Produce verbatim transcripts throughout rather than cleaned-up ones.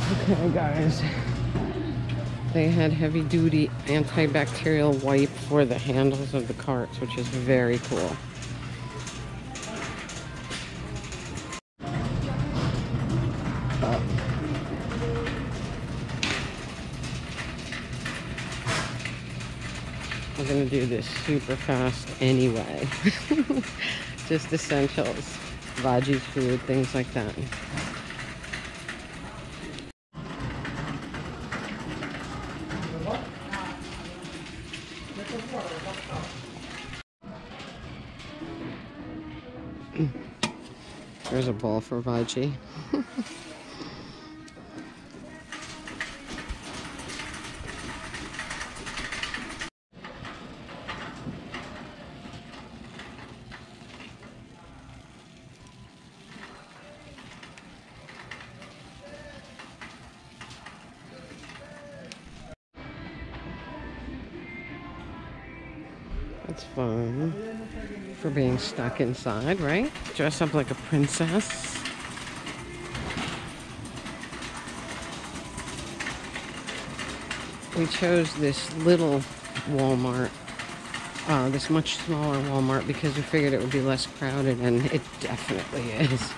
Okay, guys. They had heavy-duty antibacterial wipe for the handles of the carts, which is very cool. We're gonna do this super fast anyway. Just essentials, veggies, food, things like that. There's a bowl for veggie. That's fun for being stuck inside, right? Dress up like a princess. We chose this little Walmart, uh, this much smaller Walmart, because we figured it would be less crowded, and it definitely is.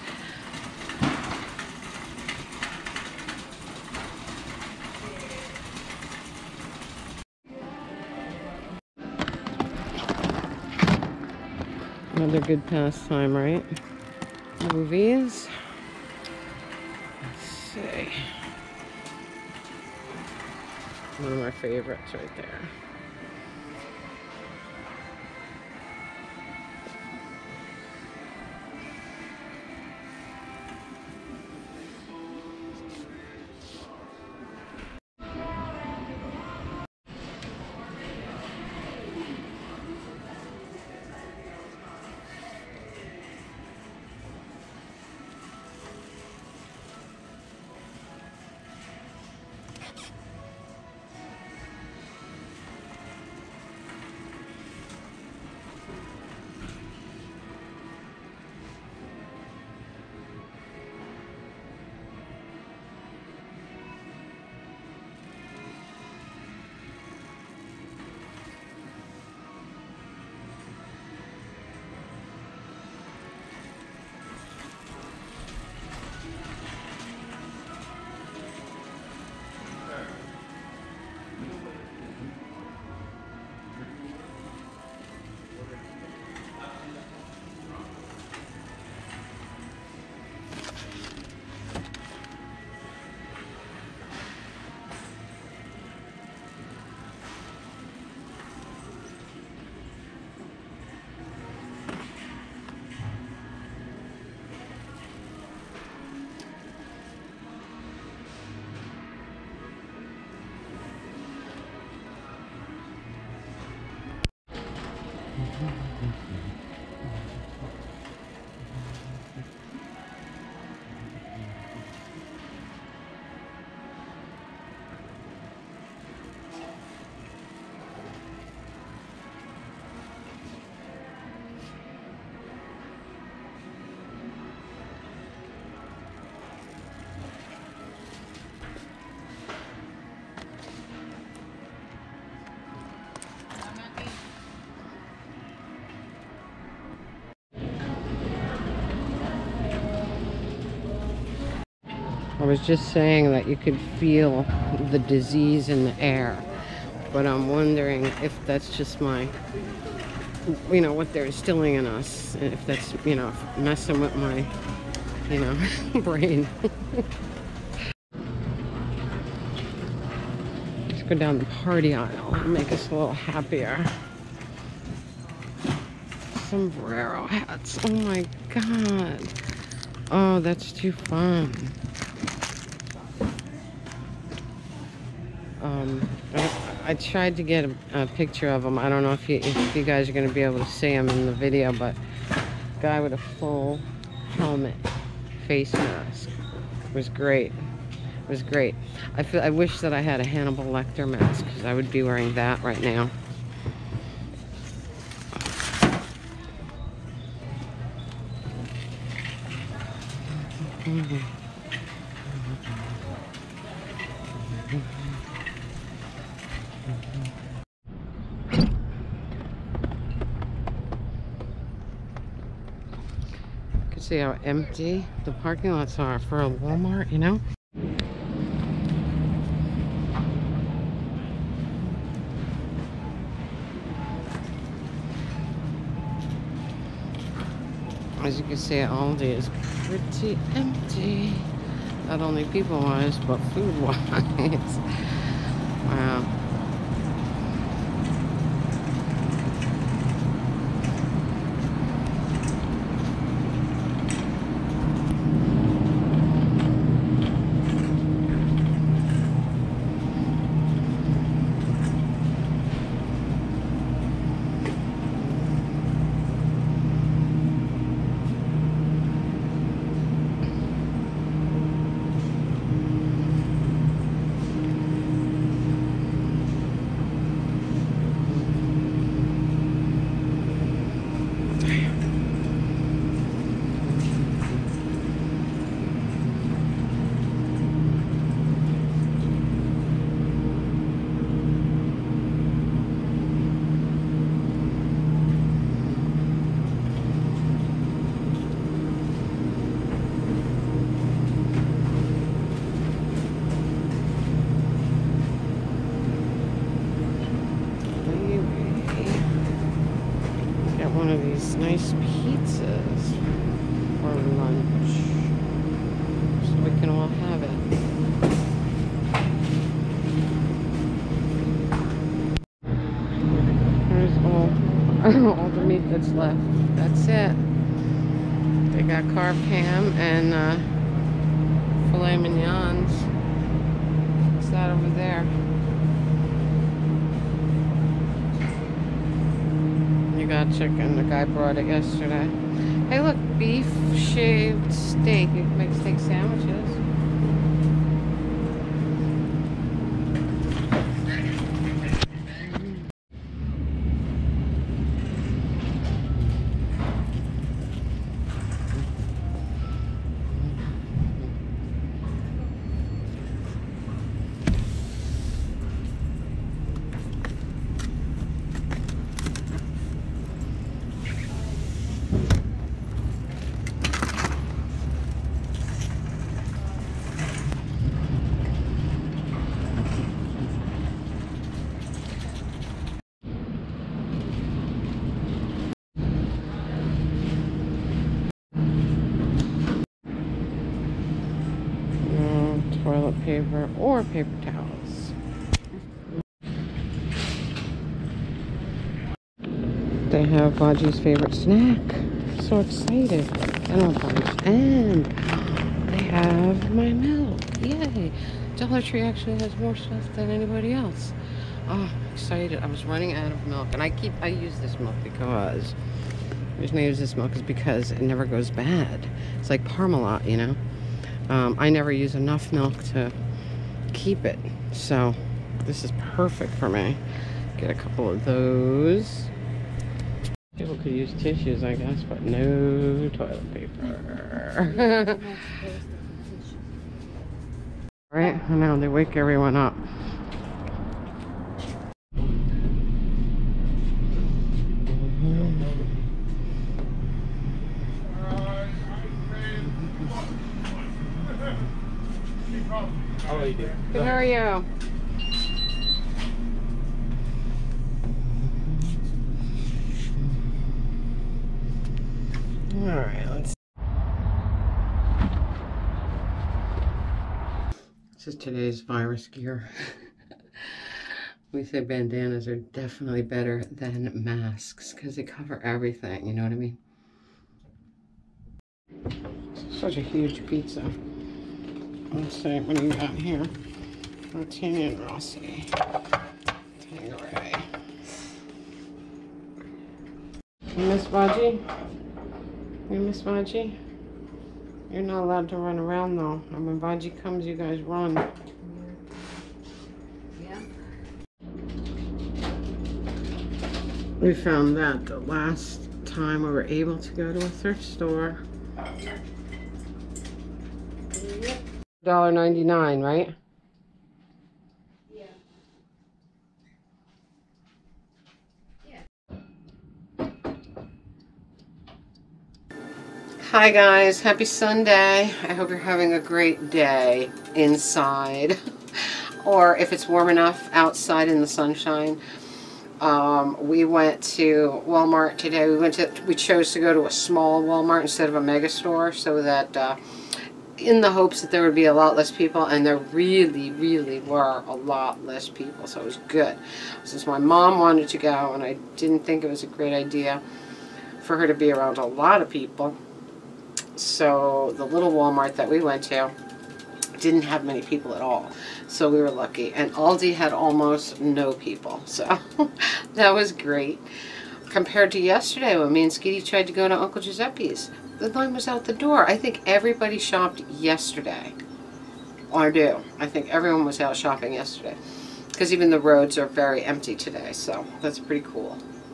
Another good pastime, right? Movies. Let's see. One of my favorites right there. I was just saying that you could feel the disease in the air, but I'm wondering if that's just my, you know, what they're instilling in us, and if that's, you know, messing with my, you know, brain. Let's go down the party aisle and make us a little happier. Sombrero hats, oh my god. Oh, that's too fun. Um, I, I tried to get a, a picture of him. I don't know if you, if you guys are going to be able to see him in the video, but guy with a full helmet, face mask. It was great. It was great. I feel I wish that I had a Hannibal Lecter mask, because I would be wearing that right now. You can see how empty the parking lots are for a Walmart, you know? As you can see, Aldi is pretty empty. Not only people-wise, but food-wise. Wow. One of these nice pizzas for lunch so we can all have it. Here's all, all the meat that's left. That's it. They got carved ham and uh, filet mignons. What's that over there? Got chicken. The guy brought it yesterday. Hey, look, beef shaved steak. You can make steak sandwiches. Toilet paper or paper towels. They have Baji's favorite snack. So excited. And a bunch. And they have my milk. Yay. Dollar Tree actually has more stuff than anybody else. Oh, I'm excited. I was running out of milk. And I keep, I use this milk because, the reason I use this milk is because it never goes bad. It's like Parmalat, you know? Um, I never use enough milk to keep it, so this is perfect for me. Get a couple of those. People could use tissues, I guess, but no toilet paper. Right? I know, they wake everyone up. How are you doing? Good, how are you? Alright, let's... This is today's virus gear. We say bandanas are definitely better than masks because they cover everything, you know what I mean? Such a huge pizza. Let's see, what do you got here? Rotini and Rossi. Tangeray. You miss Baji? You miss Baji? You're not allowed to run around though. And when Baji comes, you guys run. Yeah. We found that the last time we were able to go to a thrift store. one dollar ninety-nine, right? Hi guys, happy Sunday. I hope you're having a great day inside or if it's warm enough outside in the sunshine. Um, we went to Walmart today. We went to we chose to go to a small Walmart instead of a mega store, so that uh, in the hopes that there would be a lot less people, and there really really were a lot less people, so it was good. Since my mom wanted to go and I didn't think it was a great idea for her to be around a lot of people. So the little Walmart that we went to didn't have many people at all. So we were lucky. And Aldi had almost no people. So that was great. Compared to yesterday when me and Skeety tried to go to Uncle Giuseppe's. The line was out the door. I think everybody shopped yesterday. Or do. I think everyone was out shopping yesterday. Because even the roads are very empty today. So that's pretty cool.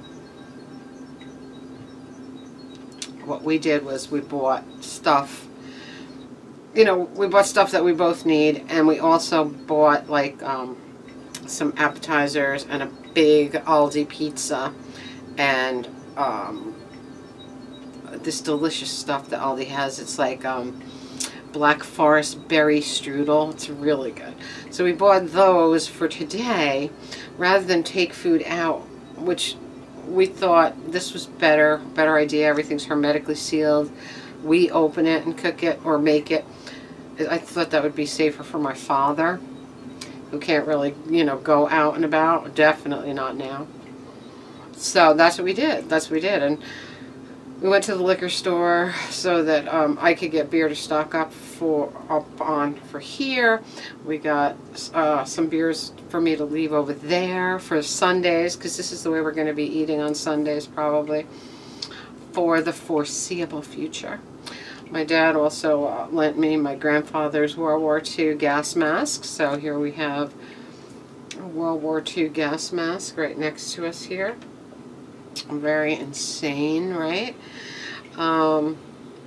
What we did was we bought stuff, you know, we bought stuff that we both need, and we also bought like um, some appetizers and a big Aldi pizza and um, this delicious stuff that Aldi has. It's like um, Black Forest berry strudel. It's really good. So we bought those for today rather than take food out, which we thought this was better, better idea. Everything's hermetically sealed. We open it and cook it or make it. I thought that would be safer for my father, who can't really, you know, go out and about. Definitely not now. So that's what we did. That's what we did. And we went to the liquor store so that um, I could get beer to stock up for up on for here. We got uh, some beers for me to leave over there for Sundays, because this is the way we're going to be eating on Sundays probably for the foreseeable future. My dad also uh, lent me my grandfather's World War Two gas mask. So here we have a World War Two gas mask right next to us here. Very insane, right? Um,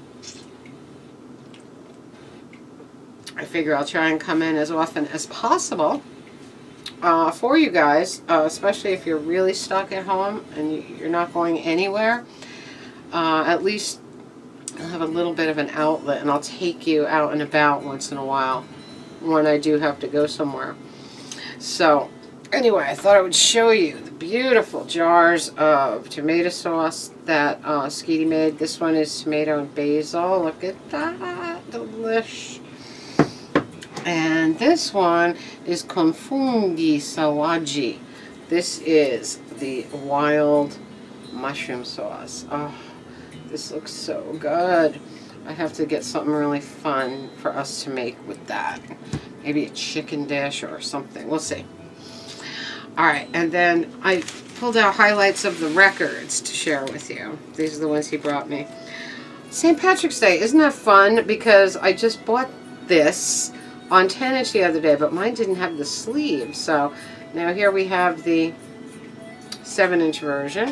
I figure I'll try and come in as often as possible uh, for you guys, uh, especially if you're really stuck at home and you're not going anywhere. Uh, at least I'll have a little bit of an outlet, and I'll take you out and about once in a while when I do have to go somewhere. So anyway, I thought I would show you the beautiful jars of tomato sauce that uh, Skeety made. This one is tomato and basil. Look at that. Delish. And this one is konfungi sawaji. This is the wild mushroom sauce. Oh, this looks so good. I have to get something really fun for us to make with that. Maybe a chicken dish or something. We'll see. Alright, and then I pulled out highlights of the records to share with you. These are the ones he brought me. Saint Patrick's Day, isn't that fun? Because I just bought this on ten inch the other day, but mine didn't have the sleeve. So now here we have the seven inch version.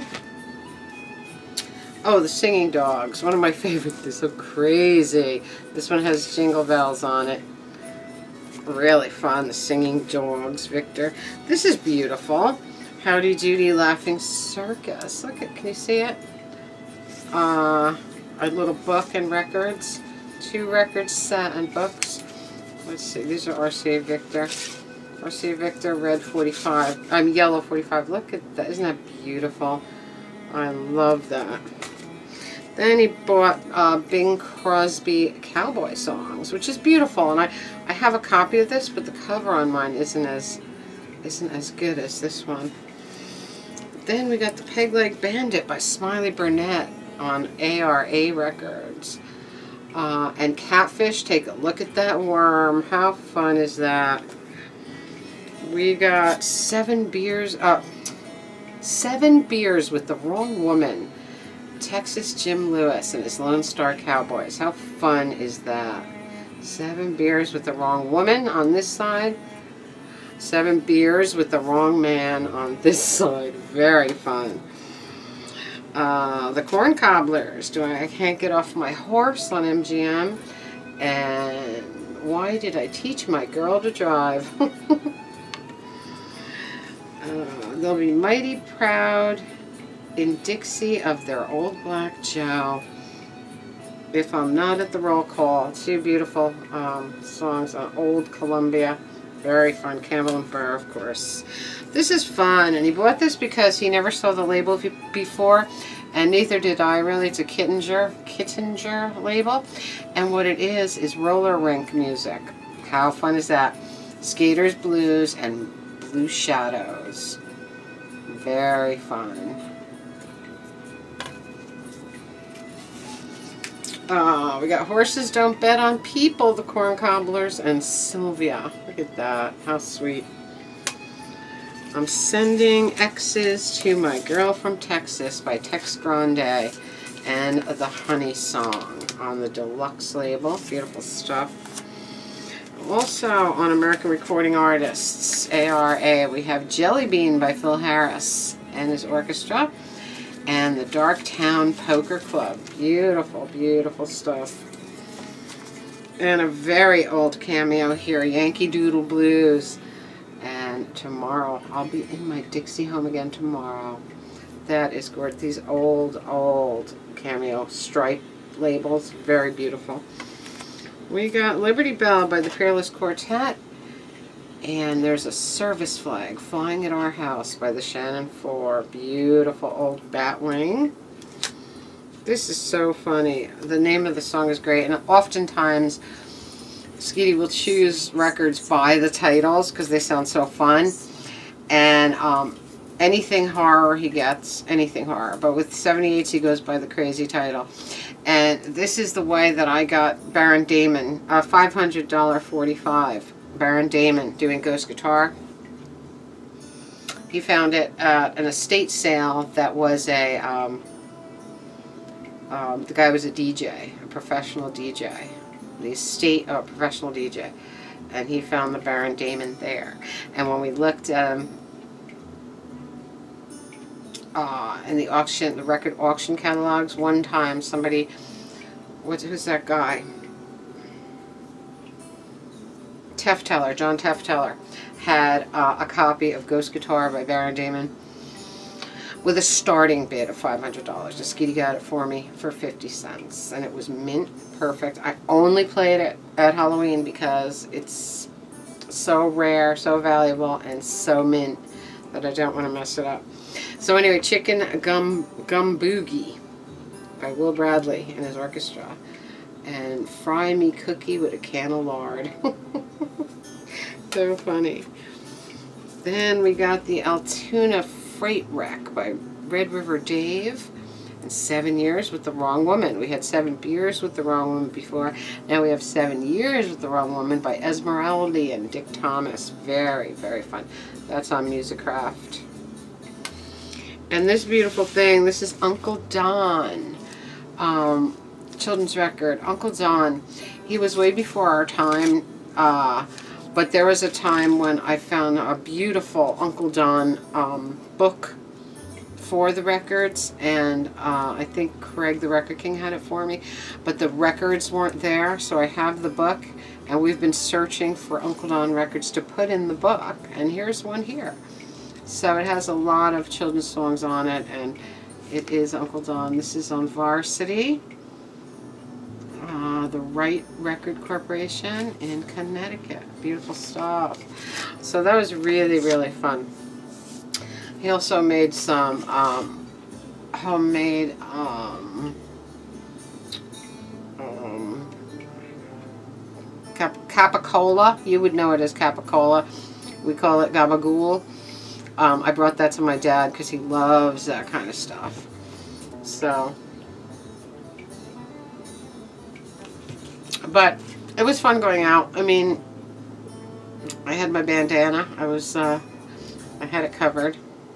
Oh, the singing dogs. One of my favorites. They're so crazy. This one has jingle bells on it. Really fun, the singing dogs, Victor. This is beautiful. Howdy Doody Laughing Circus. Look at, can you see it? Uh, a little book and records. Two records set and books. Let's see, these are R C A Victor. R C A Victor, red forty-five. I'm um, yellow forty-five. Look at that. Isn't that beautiful? I love that. Then he bought uh, Bing Crosby cowboy songs, which is beautiful, and I, I have a copy of this, but the cover on mine isn't as isn't as good as this one. Then we got the Peg Leg Bandit by Smiley Burnett on A R A Records. Uh, and Catfish, take a look at that worm. How fun is that? We got seven beers, uh, seven beers with the wrong woman. Texas Jim Lewis and his Lone Star Cowboys. How fun is that? Seven beers with the wrong woman on this side. Seven beers with the wrong man on this side. Very fun. Uh, the Corn Cobblers. Do I, I can't get off my horse on M G M. And why did I teach my girl to drive? uh, they'll be mighty proud in Dixie of their old black Joe. If I'm Not at the Roll Call. Two beautiful um, songs on Old Columbia. Very fun. Campbell and Burr, of course. This is fun, and he bought this because he never saw the label before, and neither did I really. It's a Kittinger, Kittinger label, and what it is is roller rink music. How fun is that? Skaters Blues and Blue Shadows. Very fun. Uh, we got Horses Don't Bet on People, the Corn Cobblers, and Sylvia. Look at that. How sweet. I'm Sending X's to My Girl from Texas by Tex Grande and the Honey Song on the deluxe label. Beautiful stuff. Also on American Recording Artists, A R A, we have Jelly Bean by Phil Harris and his orchestra. And the Darktown Poker Club. Beautiful, beautiful stuff. And a very old cameo here, Yankee Doodle Blues. And tomorrow, I'll be in my Dixie home again tomorrow. That is gorgeous. These old, old cameo stripe labels. Very beautiful. We got Liberty Bell by the Fearless Quartet. And there's a service flag, Flying at Our House by the Shannon Four. Beautiful old Batwing. This is so funny. The name of the song is great, and oftentimes Skeety will choose records by the titles because they sound so fun. And um, anything horror he gets, anything horror. But with seventy-eights he goes by the crazy title. And this is the way that I got Baron Damon, uh, five hundred forty-five. Baron Damon doing Ghost Guitar. He found it at an estate sale that was a, um, um, the guy was a D J, a professional D J. The estate, oh, professional D J. And he found the Baron Damon there. And when we looked um, uh, in the auction, the record auction catalogs, one time somebody, what's, who's that guy? Tefteller, John Tefteller, had uh, a copy of Ghost Guitar by Baron Damon with a starting bid of five hundred dollars. The Skeety got it for me for fifty cents, and it was mint perfect. I only played it at Halloween because it's so rare, so valuable, and so mint that I don't want to mess it up. So anyway, Chicken Gum, Gum Boogie by Will Bradley and his orchestra. And Fry Me Cookie with a Can of Lard. So funny. Then we got the Altoona Freight Wreck by Red River Dave. And Seven Years with the Wrong Woman. We had Seven Beers with the Wrong Woman before. Now we have Seven Years with the Wrong Woman by Esmeralda and Dick Thomas. Very, very fun. That's on Musicraft. And this beautiful thing, this is Uncle Don. Um... children's record, Uncle Don. He was way before our time, uh, but there was a time when I found a beautiful Uncle Don um, book for the records, and uh, I think Craig the Record King had it for me, but the records weren't there, so I have the book, and we've been searching for Uncle Don records to put in the book, and here's one here. So it has a lot of children's songs on it, and it is Uncle Don. This is on Varsity. Uh, the Wright Record Corporation in Connecticut. Beautiful stuff. So that was really, really fun. He also made some um, homemade um, um, cap capicola. You would know it as capicola. We call it gabagool. Um, I brought that to my dad because he loves that kind of stuff. So... but it was fun going out. I mean, I had my bandana. I was, uh, I had it covered.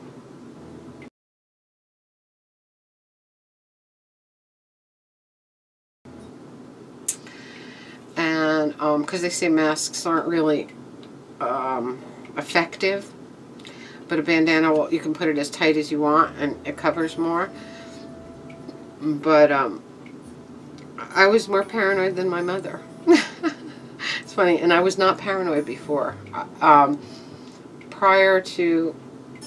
And, um, because they say masks aren't really, um, effective. But a bandana, well, you can put it as tight as you want and it covers more. But, um... I was more paranoid than my mother. It's funny, and I was not paranoid before. Um, prior to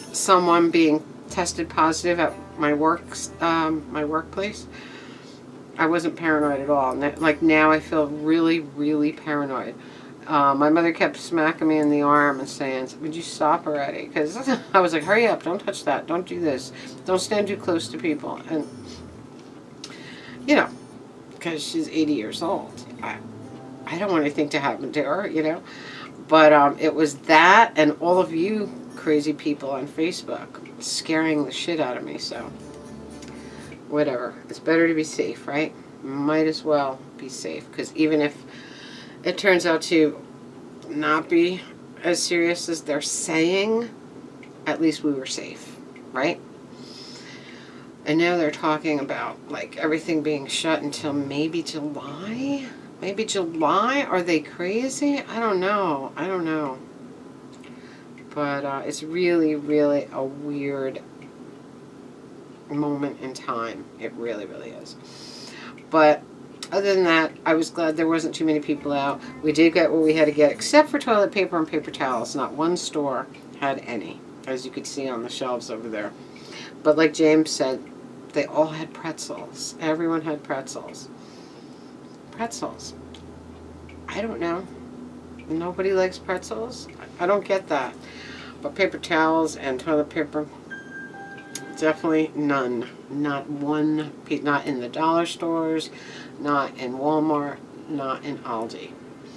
someone being tested positive at my work, um, my workplace, I wasn't paranoid at all. Like now I feel really, really paranoid. Uh, my mother kept smacking me in the arm and saying, would you stop already? Because I was like, hurry up, don't touch that, don't do this, don't stand too close to people. And, you know, because she's eighty years old. I, I don't want anything to happen to her, you know. But um, it was that and all of you crazy people on Facebook scaring the shit out of me, so whatever. It's better to be safe, right? Might as well be safe, because even if it turns out to not be as serious as they're saying, at least we were safe, right? And now they're talking about like everything being shut until maybe July? Maybe July? Are they crazy? I don't know. I don't know. But uh, it's really, really a weird moment in time. It really, really is. But other than that, I was glad there wasn't too many people out. We did get what we had to get, except for toilet paper and paper towels. Not one store had any, as you could see on the shelves over there. But like James said, they all had pretzels. Everyone had pretzels. Pretzels. I don't know. Nobody likes pretzels? I don't get that. But paper towels and toilet paper, definitely none. Not one piece. Not in the dollar stores, not in Walmart, not in Aldi.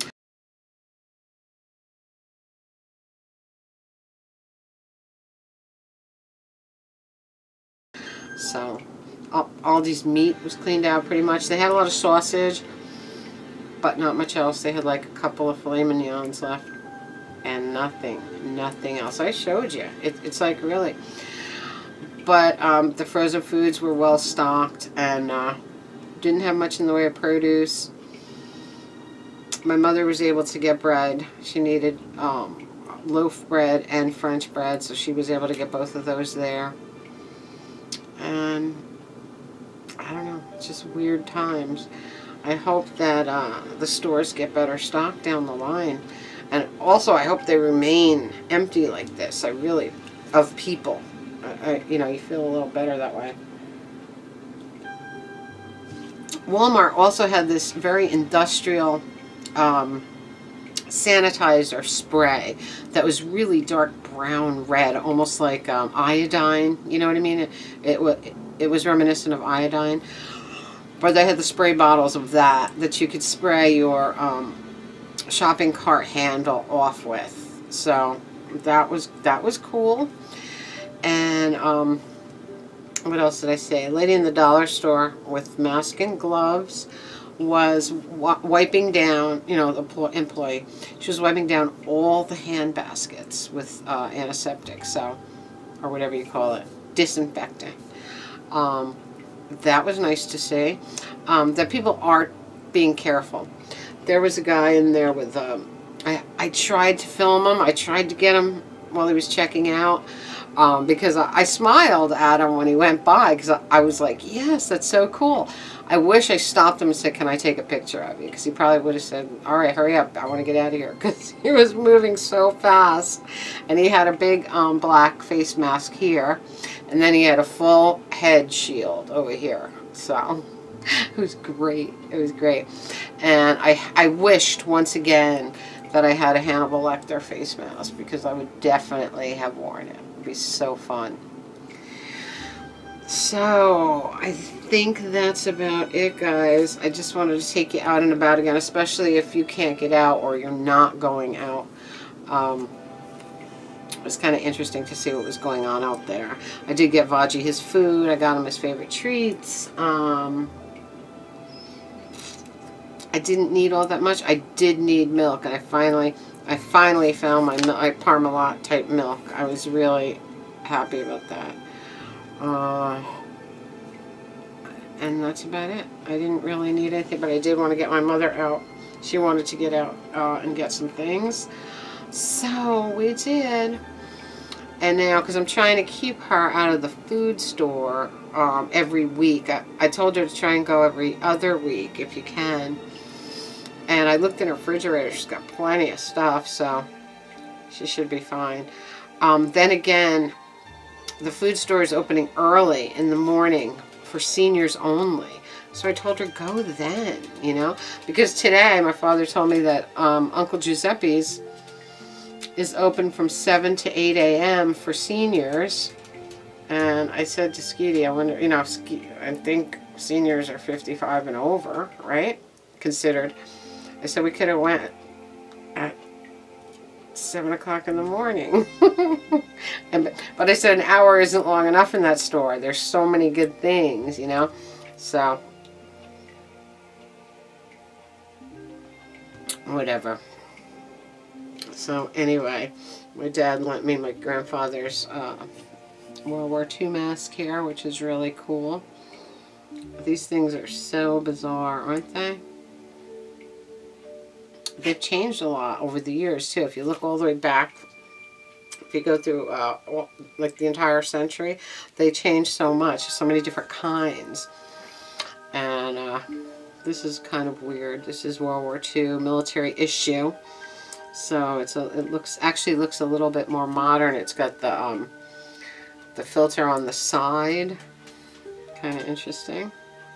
So, Aldi's meat was cleaned out pretty much. They had a lot of sausage, but not much else. They had like a couple of filet mignons left, and nothing, nothing else. I showed you. It, it's like really. But um, the frozen foods were well stocked, and uh, didn't have much in the way of produce. My mother was able to get bread. She needed um, loaf bread and French bread, so she was able to get both of those there. And I don't know, it's just weird times. I hope that uh, the stores get better stocked down the line. And also I hope they remain empty like this. I really, of people. I, I, you know, you feel a little better that way. Walmart also had this very industrial um, sanitizer spray that was really dark brown red, almost like um, iodine. You know what I mean? It, it, it, it was reminiscent of iodine. But they had the spray bottles of that that you could spray your um, shopping cart handle off with. So that was that was cool. And um, what else did I say? A lady in the dollar store with mask and gloves was wiping down, you know, the employee. She was wiping down all the hand baskets with uh, antiseptic, so, or whatever you call it, disinfectant. Um, that was nice to see. Um, that people are being careful. There was a guy in there with, um, I, I tried to film him. I tried to get him while he was checking out. Um, because I, I smiled at him when he went by, because I, I was like, yes, that's so cool. I wish I stopped him and said, can I take a picture of you? Because he probably would have said, all right, hurry up, I want to get out of here. Because he was moving so fast. And he had a big um, black face mask here. And then he had a full head shield over here. So it was great. It was great. And I, I wished, once again, that I had a Hannibal Lecter face mask, because I would definitely have worn it. Be so fun. So I think that's about it, guys. I just wanted to take you out and about again, especially if you can't get out or you're not going out. Um, it was kind of interesting to see what was going on out there. I did get Vaji his food. I got him his favorite treats. Um, I didn't need all that much. I did need milk, and I finally I finally found my, my Parmalat type milk. I was really happy about that. Uh, and that's about it. I didn't really need anything, but I did want to get my mother out. She wanted to get out uh, and get some things. So we did. And now, because I'm trying to keep her out of the food store um, every week, I, I told her to try and go every other week if you can. And I looked in her refrigerator. She's got plenty of stuff, so she should be fine. Um, then again, the food store is opening early in the morning for seniors only. So I told her, go then, you know. Because today, my father told me that um, Uncle Giuseppe's is open from seven to eight A M for seniors. And I said to Skeety, I wonder, you know, I think seniors are fifty-five and over, right? Considered. I said we could have went at seven o'clock in the morning. and, but I said an hour isn't long enough in that store. There's so many good things, you know. So, whatever. So anyway, my dad lent me my grandfather's uh, World War Two mask here, which is really cool. These things are so bizarre, aren't they? They've changed a lot over the years, too. If you look all the way back, if you go through, uh, like, the entire century, they changed so much. So many different kinds. And uh, this is kind of weird. This is World War Two military issue. So it's a, it looks actually looks a little bit more modern. It's got the um, the filter on the side. Kind of interesting.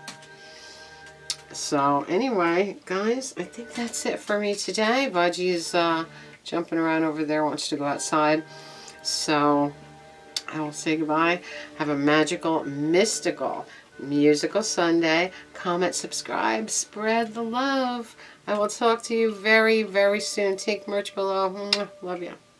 So anyway, guys, I think that's it for me today. Budgie's uh, jumping around over there, wants to go outside. So I will say goodbye. Have a magical, mystical, musical Sunday. Comment, subscribe, spread the love. I will talk to you very, very soon. Take merch below. Love you.